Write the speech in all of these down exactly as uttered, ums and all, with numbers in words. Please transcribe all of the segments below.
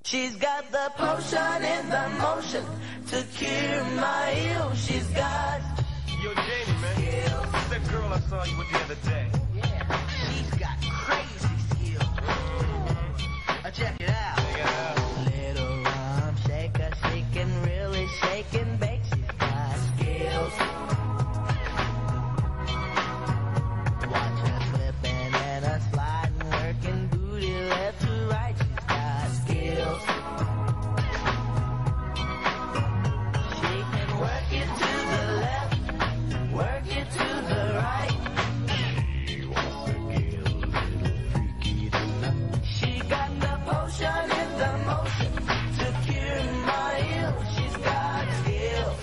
She's got the potion in the motion to cure my ill. She's got... Yo, Jamie, man. Skillz. Who's that girl I saw you with the other day? Yeah, she's got crazy skills. Mm-hmm. Uh, check it out. Check it out. Little rum shaker, shaking, really shaking, bake. She's got skills. Watch her flipping and her sliding, working booty left to right. She's got skills. She can work it to the left, work it to the right. She wants to get a little freaky tonight. She got the potion in the motion to cure my ill. She's got skills.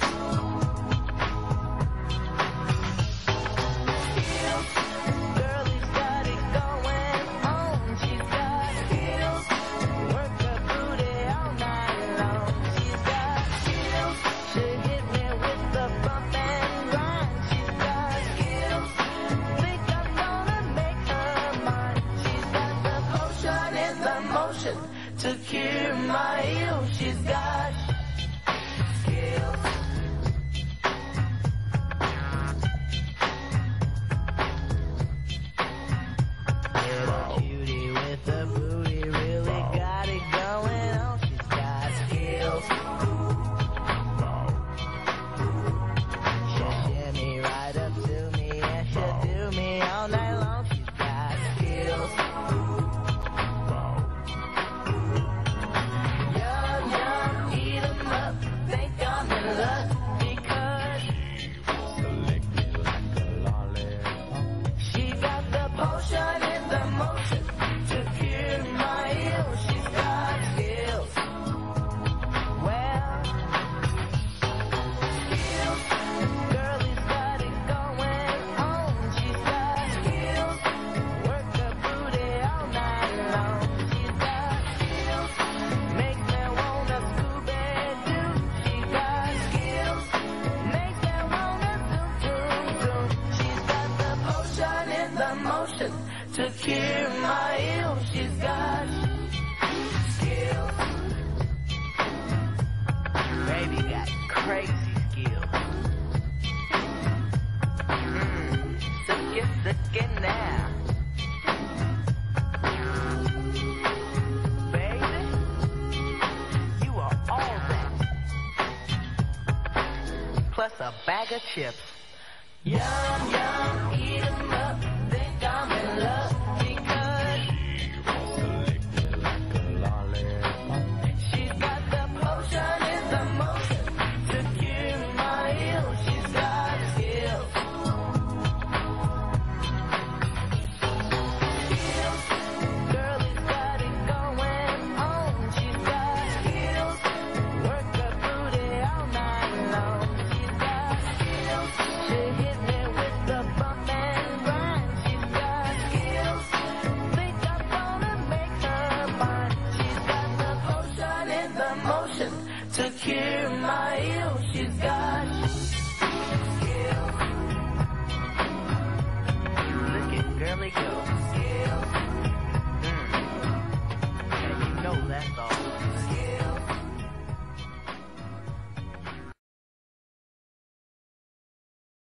Skills. Girlie's got it going on. She's got skills. Work her booty all night long. She's got skills. She hit me with the bump and grind. She's got skills. Think I'm gonna make her mine. She's got the potion in the motion to cure my ill. She's got skills. Little cutie with the booty really got it going on. She's got skills. She'll shimmy right up to me and she'll do me all night long. She's got skills. Yum, yum, eat 'em up, think I'm in luck because Lick me like a lollipop. she got the potion in the motion to cure my ill. She's got skills. Well, skills. Girlie's got it going on. She's got skills. Work her booty all night long. She's got skills. Make me wanna Scooby-Doo. She's got skills. Make me wanna zoom, zoom, zoom. She's got the potion in the motion to cure my ill. She's got skills. Baby got crazy skills. Mmm, suck it, suck it now. Baby, you are all that. Plus a bag of chips. Yum, yum, eat 'em up, think I'm in love because She wants to lick me like a lollipop. she's got the potion in the motion to cure my ill. She's got skills. Skills. Girlie's got it going on. She's got skills. Work her booty all night long. She's got skills. She hit me with the bump and grind. She's got skills. Think I'm gonna make her mine. She's got the potion in the motion to cure